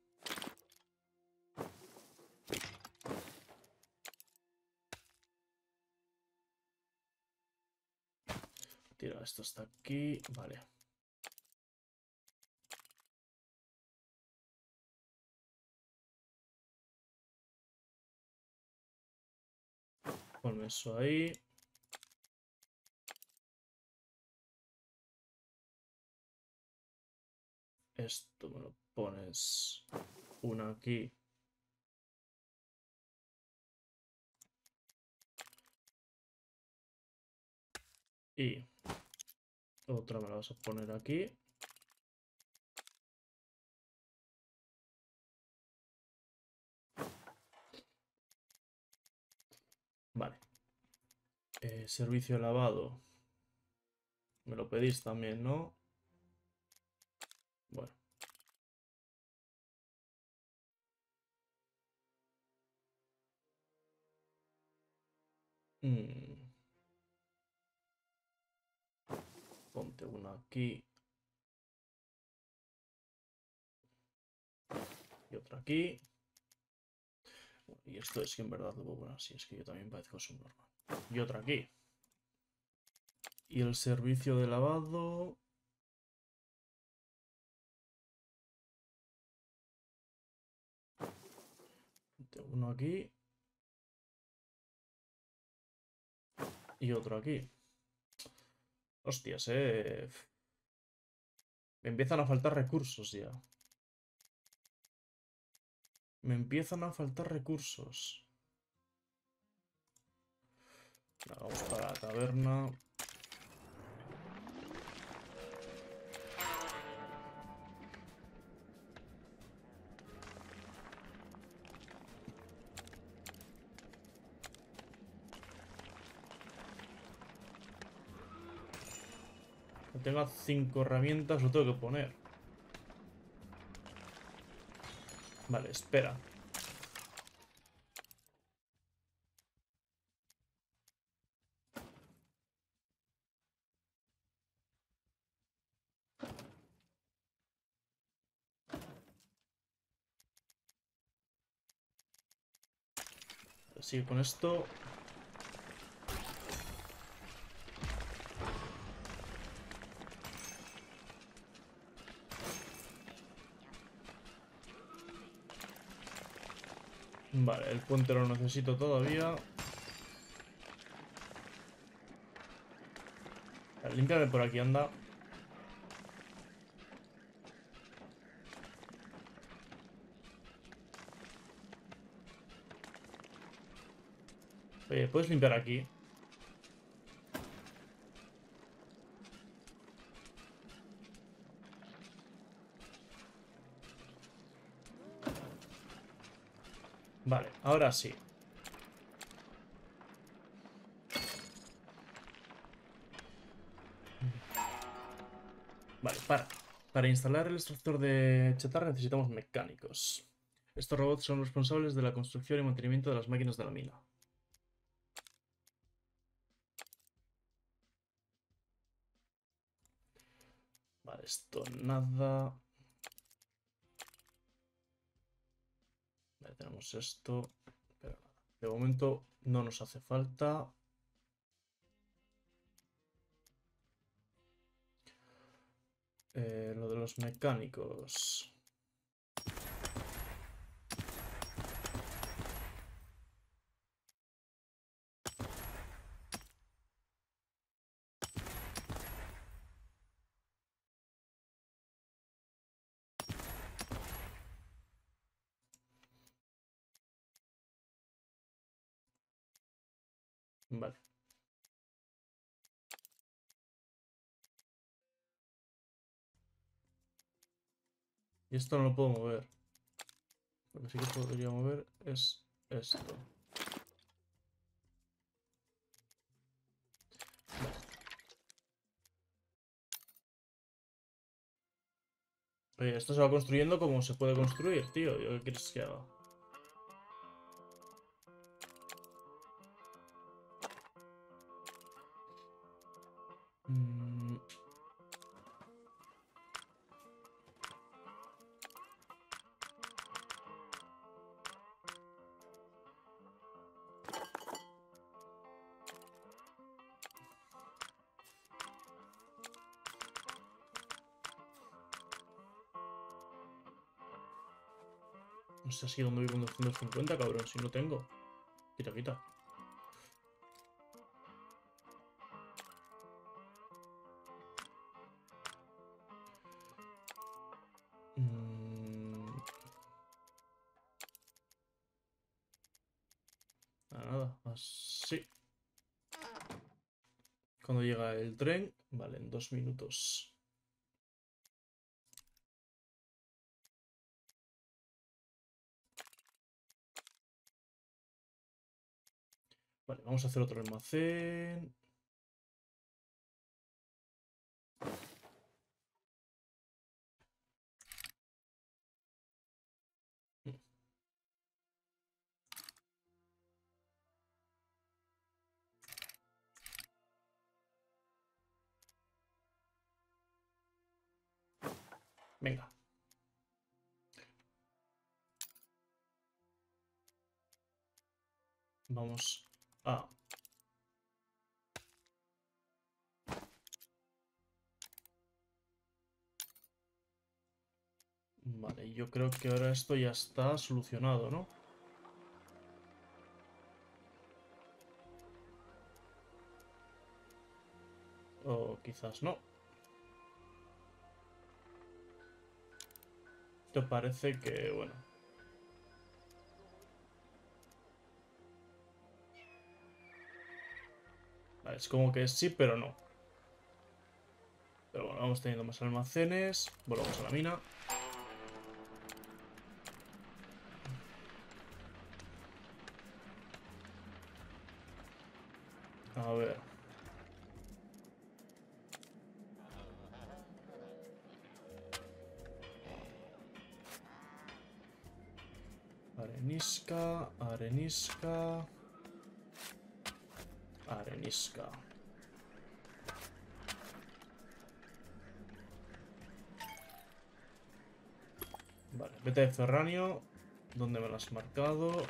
Tira, esto está aquí. Vale. Ponme eso ahí. Esto me lo pones una aquí. Y otra me la vas a poner aquí. Vale. Eh, servicio de lavado. Me lo pedís también, ¿no? Bueno. Mm. Ponte una aquí. Y otra aquí. Y esto es que en verdad lo puedo poner así. Es que yo también parezco subnormal. Y otra aquí. Y el servicio de lavado. Ponte uno aquí. Y otro aquí. Hostias, eh. Me empiezan a faltar recursos ya. Me empiezan a faltar recursos. Vamos para la taberna. Que tenga cinco herramientas, lo tengo que poner. Vale, espera. Sigue con esto. Vale, el puente lo necesito todavía. Vale, límpiame por aquí, anda. Oye, ¿puedes limpiar aquí? Vale, ahora sí. Vale, para. Para instalar el extractor de chatarra necesitamos mecánicos. Estos robots son responsables de la construcción y mantenimiento de las máquinas de la mina. Vale, esto nada. Vale, tenemos esto. Pero nada. De momento no nos hace falta. Eh, lo de los mecánicos. Vale. Y esto no lo puedo mover. Lo que sí que podría mover es esto. Vale. Oye, esto se va construyendo como se puede construir, tío. ¿Qué quieres que haga? Mm. No sé si dónde voy con doscientos cincuenta, cabrón. Si no tengo. Quita, quita. Mm. Nada, nada. Así. Cuando llega el tren. Vale, en dos minutos. Vale, vamos a hacer otro almacén. Venga. Vamos a... Vale, yo creo que ahora esto ya está solucionado, ¿no? O quizás no. Te parece que, bueno... Vale, es como que sí, pero no. Pero bueno, vamos teniendo más almacenes. Volvamos a la mina. A ver. Arenisca, arenisca... Arenisca. Vale, vete de ferranio. ¿Dónde me lo has marcado?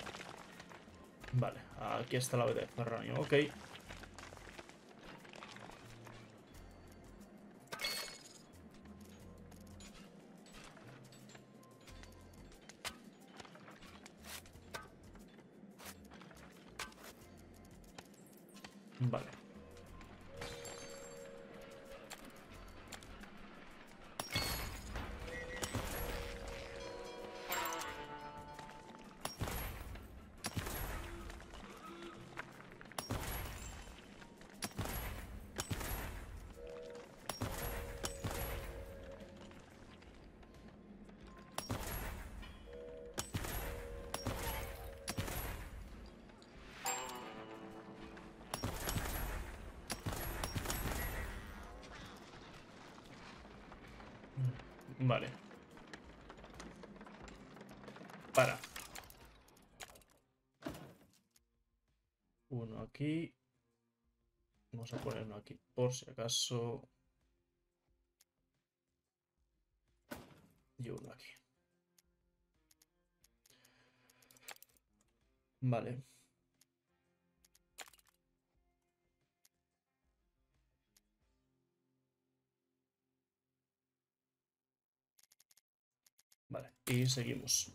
Vale, aquí está la vete de ferranio, ok. Vale. Vale. Para. Uno aquí. Vamos a poner uno aquí por si acaso. Y uno aquí. Vale. Vale, y seguimos.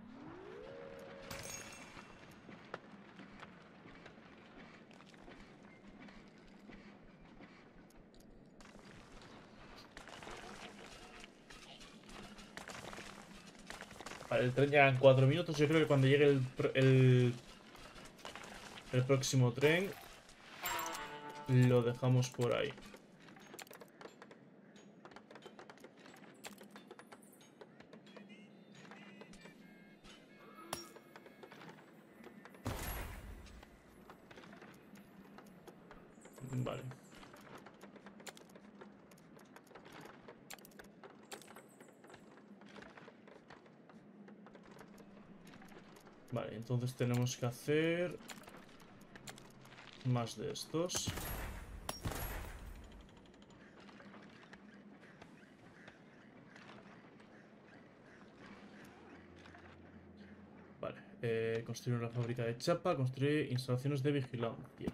Vale, el tren llega en cuatro minutos. Yo creo que cuando llegue el, el, el próximo tren, lo dejamos por ahí. Vale. Vale, entonces tenemos que hacer más de estos. Vale, eh, construir una fábrica de chapa, construir instalaciones de vigilancia.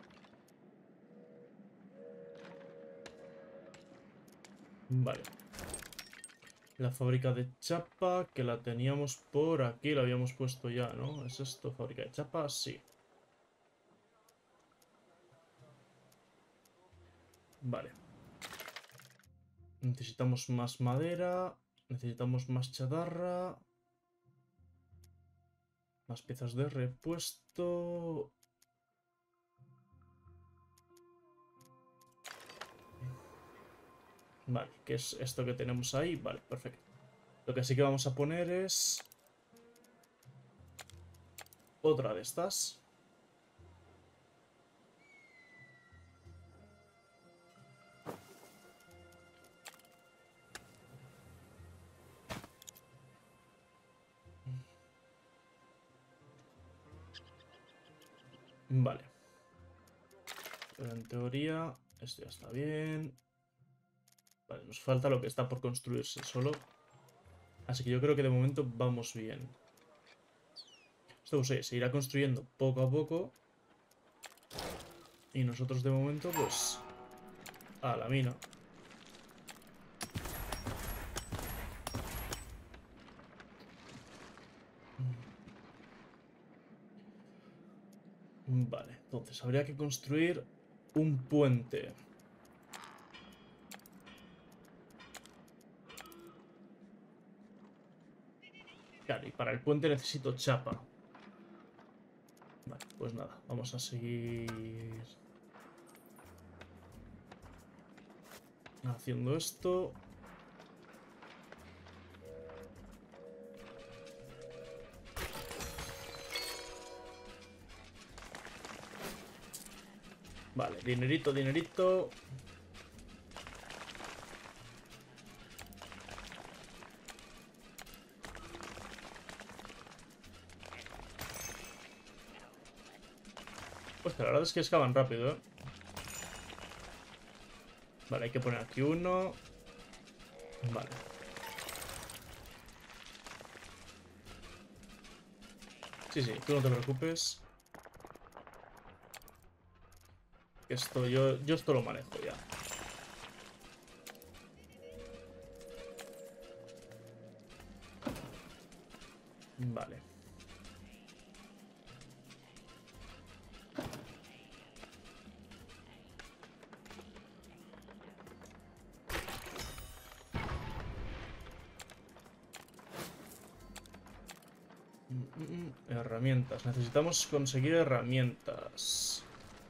Vale. La fábrica de chapa, que la teníamos por aquí, la habíamos puesto ya, ¿no? ¿Es esto? ¿Fábrica de chapa? Sí. Vale. Necesitamos más madera. Necesitamos más chatarra. Más piezas de repuesto. Vale, ¿qué es esto que tenemos ahí? Vale, perfecto. Lo que sí que vamos a poner es otra de estas. Vale. Pero en teoría esto ya está bien. Vale, nos falta lo que está por construirse solo. Así que yo creo que de momento vamos bien. Esto pues, se irá construyendo poco a poco. Y nosotros de momento, pues, a la mina. Vale, entonces habría que construir un puente. Claro, y para el puente necesito chapa. Vale, pues nada, vamos a seguir haciendo esto. Vale, dinerito, dinerito. Pues la verdad es que excavan rápido, ¿eh? Vale, hay que poner aquí uno. Vale. Sí, sí, tú no te preocupes. Que esto, yo, yo esto lo manejo ya. Vale. Herramientas. Necesitamos conseguir herramientas.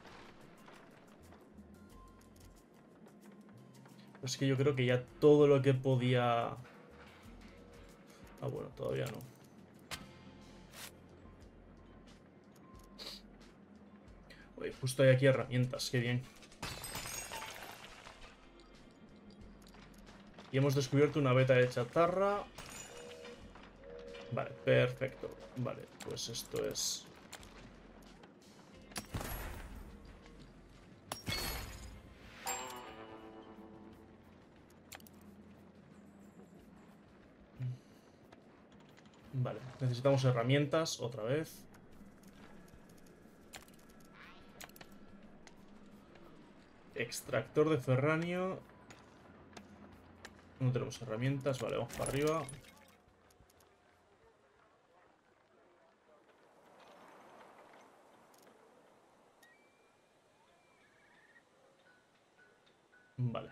Es que yo creo que ya todo lo que podía... Ah, bueno, todavía no. Oye, justo hay aquí herramientas, qué bien. Y hemos descubierto una beta de chatarra. Vale, perfecto. Vale, pues esto es... Vale, necesitamos herramientas otra vez. Extractor de ferranio. No tenemos herramientas. Vale, vamos para arriba. Vale.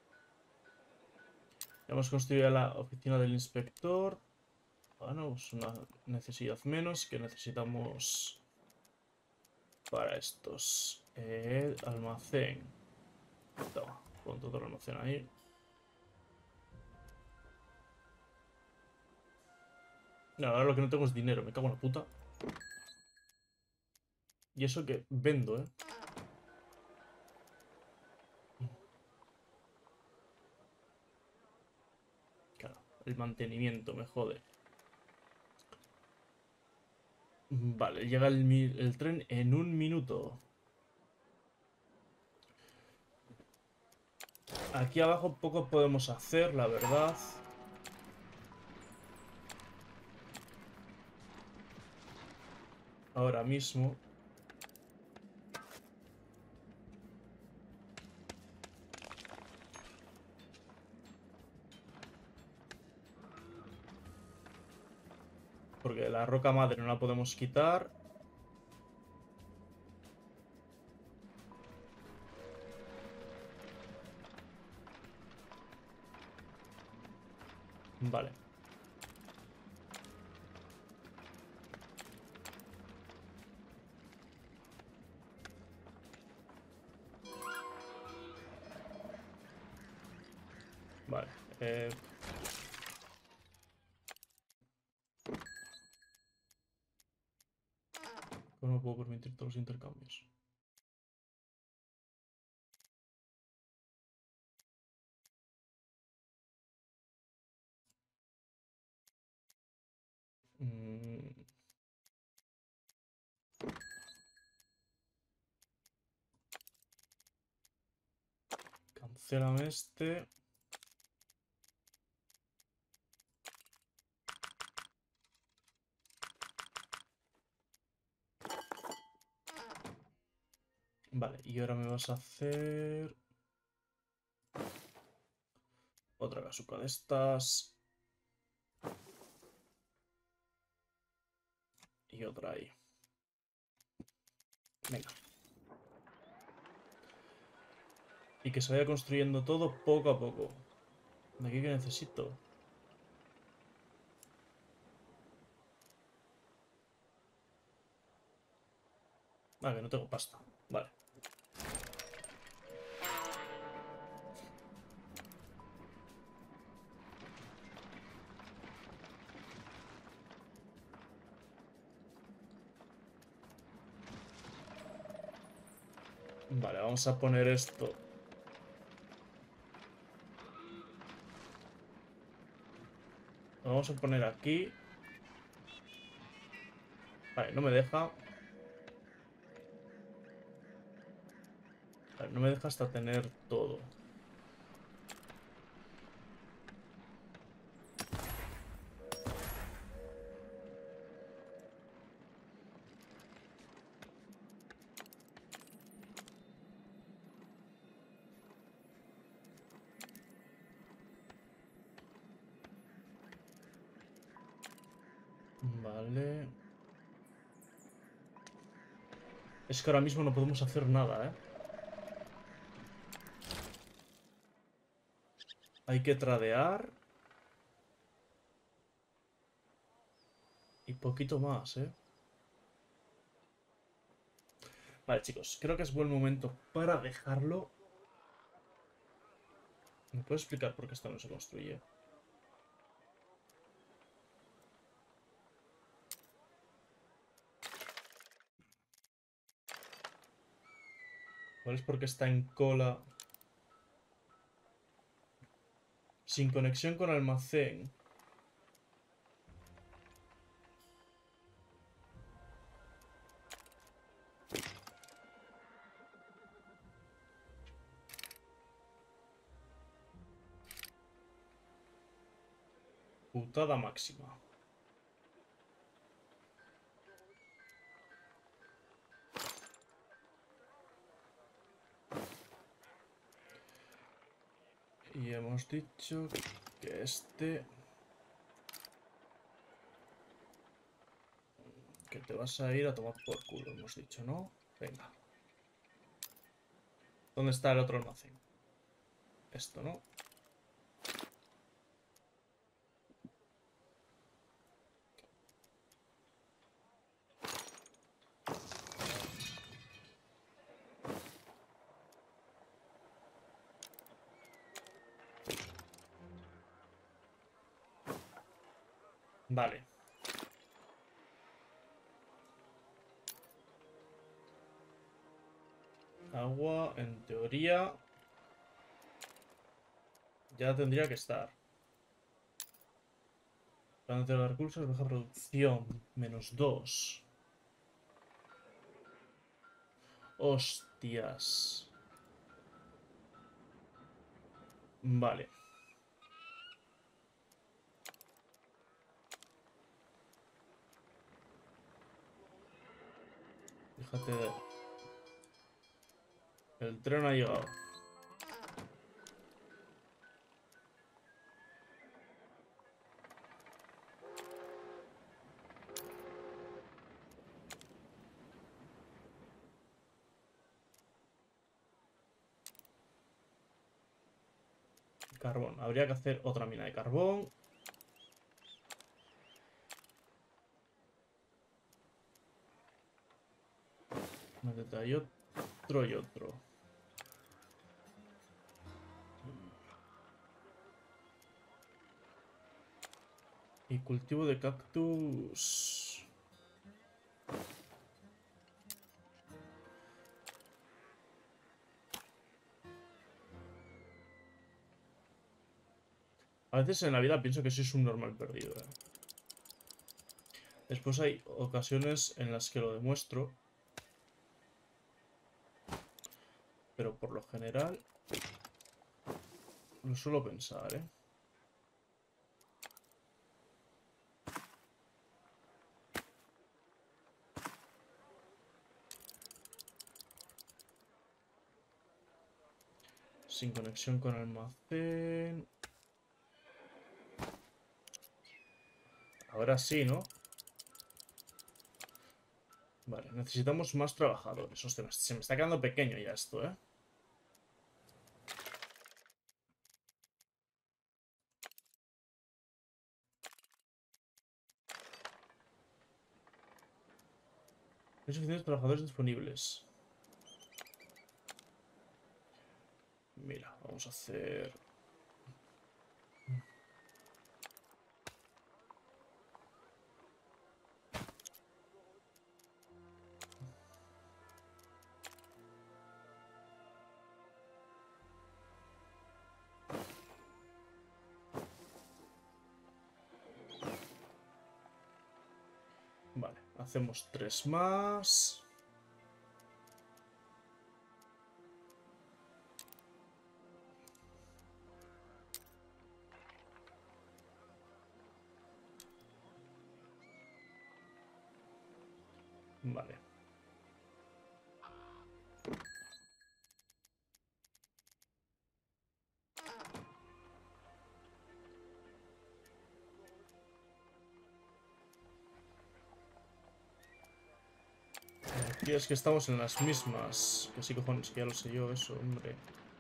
Hemos construido la oficina del inspector. Bueno, es una necesidad menos que necesitamos para estos. Eh, almacén. Toma, pon todo el almacén ahí. No, ahora lo que no tengo es dinero, me cago en la puta. Y eso que vendo, ¿eh? El mantenimiento, me jode. Vale, llega el, el tren en un minuto. Aquí abajo poco podemos hacer, la verdad. Ahora mismo. Porque la roca madre no la podemos quitar. Vale. Vale. Eh... ¿Cómo puedo permitir todos los intercambios? Mm. Cancélame este. Vale, y ahora me vas a hacer otra casuca de estas. Y otra ahí. Venga. Y que se vaya construyendo todo poco a poco. ¿De aquí que necesito? Ah, que no tengo pasta. Vale. Vale, vamos a poner esto. Lo vamos a poner aquí. Vale, no me deja. Vale, no me deja hasta tener todo. Vale. Es que ahora mismo no podemos hacer nada, ¿eh? Hay que tradear. Y poquito más, ¿eh? Vale, chicos. Creo que es buen momento para dejarlo. ¿Me puedes explicar por qué esto no se construye? ¿Cuál es porque está en cola? Sin conexión con almacén. Putada máxima. Y hemos dicho que este... Que te vas a ir a tomar por culo, hemos dicho, ¿no? Venga. ¿Dónde está el otro almacén? Esto, ¿no? Vale. Agua, en teoría... Ya tendría que estar. Balance de recursos, baja producción. Menos dos. Hostias. Vale. Fíjate de... El tren ha llegado. Carbón. Habría que hacer otra mina de carbón. Métete ahí otro y otro. Y cultivo de cactus. A veces en la vida pienso que soy un normal perdido. ¿eh? Después hay ocasiones en las que lo demuestro. Pero por lo general lo suelo pensar, ¿eh? Sin conexión con almacén. Ahora sí, ¿no? Vale, necesitamos más trabajadores. Hostia, se me está quedando pequeño ya esto, ¿eh? Hay suficientes trabajadores disponibles. Mira, vamos a hacer... Vale, hacemos tres más. Vale. Y es que estamos en las mismas. Que sí, cojones, que ya lo sé yo, eso, hombre.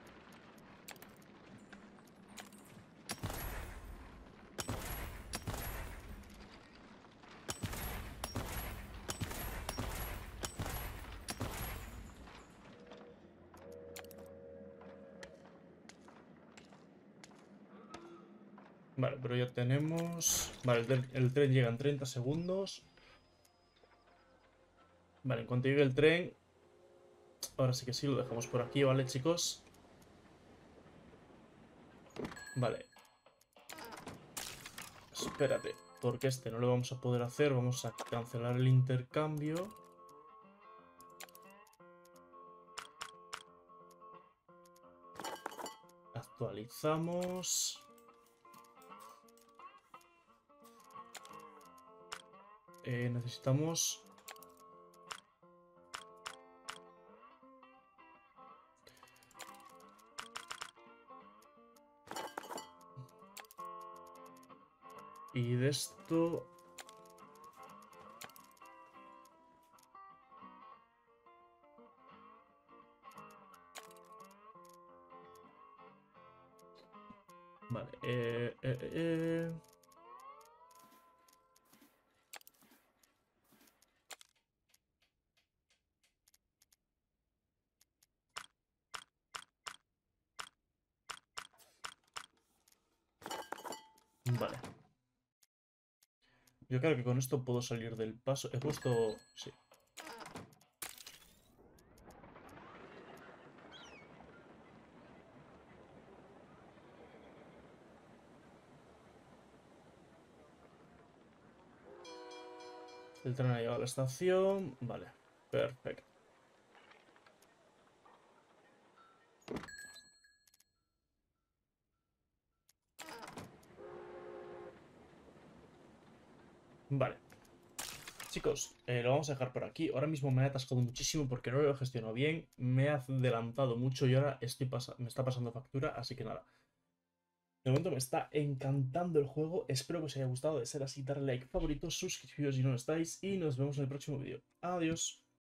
Vale, pero ya tenemos... Vale, el, tren- el tren llega en treinta segundos. Vale, en cuanto llegue el tren... Ahora sí que sí, lo dejamos por aquí, ¿vale, chicos? Vale. Espérate, porque este no lo vamos a poder hacer. Vamos a cancelar el intercambio. Actualizamos. Eh, necesitamos... Y de esto... Vale, eh, eh, eh... Vale. Yo creo que con esto puedo salir del paso. He puesto... Sí. El tren ha llegado a la estación. Vale, perfecto. Vale. Chicos, eh, lo vamos a dejar por aquí. Ahora mismo me he atascado muchísimo porque no lo he gestionado bien. Me he adelantado mucho y ahora estoy me está pasando factura, así que nada. De momento me está encantando el juego. Espero que os haya gustado. De ser así, darle like, favorito, suscribiros si no lo estáis y nos vemos en el próximo vídeo. Adiós.